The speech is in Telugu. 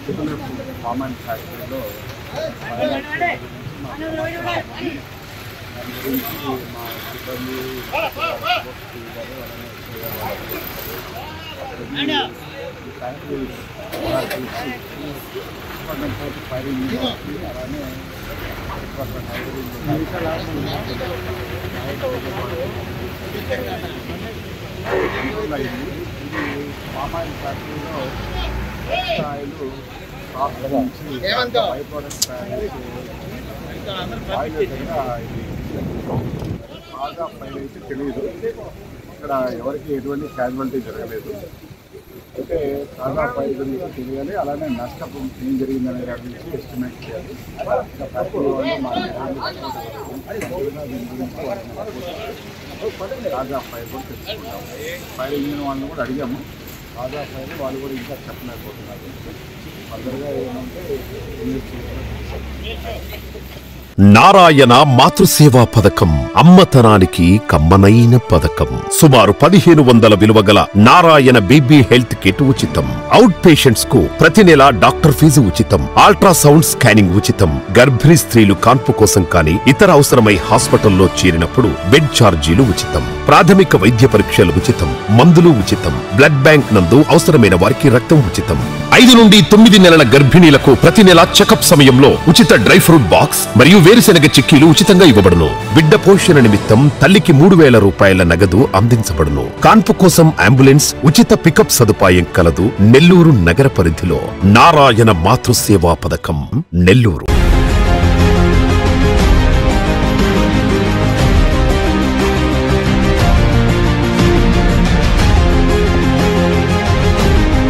కామన్ ఫ్యాక్టరీలో మా సిబ్బంది ఫైరింగ్ అలానే పామాయిల్ ఫ్యాక్టరీలో ఆయిల్ బై ప్రోడక్ట్స్ తయారు ఆయిల్ బాగా ఫైర్ అయితే తెలియదు. ఇక్కడ ఎవరికి ఎటువంటి క్యాజువాలిటీ జరగలేదు. అయితే తాజా ఫైర్ గురించి తెలియాలి, అలానే నష్టం ఏం జరిగిందనే దాని గురించి ఎస్టిమేట్ చేయాలి. ఫ్యాక్టరీ వాళ్ళు మా తాజా ఫైర్ కూడా తెలుసుకుంటాము. ఫైర్ ఇంజిన్ వాళ్ళని కూడా అడిగాము. తాజా ఫైర్ వాళ్ళు కూడా ఇంకా చెప్పలేకపోతున్నారు. ఫర్దర్గా ఏమంటే నారాయణ మాతృసేవా పథకం అమ్మతనానికి కమ్మనైన పథకం. సుమారు 1500 విలువ గల నారాయణ బీబీ హెల్త్ కిట్ ఉచితం. అవుట్ పేషెంట్స్ కు ప్రతి నెల డాక్టర్ ఫీజు ఉచితం. అల్ట్రాసౌండ్ స్కానింగ్ ఉచితం. గర్భిణీ స్త్రీలు కాన్పు కోసం కానీ ఇతర అవసరమై హాస్పిటల్లో చేరినప్పుడు బెడ్ ఛార్జీలు ఉచితం. ప్రాథమిక వైద్య పరీక్షలు ఉచితం. మందులు ఉచితం. బ్లడ్ బ్యాంక్ నందు అవసరమైన వారికి రక్తం ఉచితం. 5 నుండి 9 నెలల గర్భిణీలకు ప్రతి నెల చెకప్ సమయంలో ఉచిత డ్రై ఫ్రూట్ బాక్స్ మరియు వేరుశెనగ చిక్కీలు ఉచితంగా ఇవ్వబడును. బిడ్డ పోషణ నిమిత్తం తల్లికి 3000 రూపాయల నగదు అందించబడును. కాన్పు కోసం అంబులెన్స్ ఉచిత పికప్ సదుపాయం కలదు. నెల్లూరు నగర పరిధిలో నారాయణ మాతృసేవా పథకం, నెల్లూరు.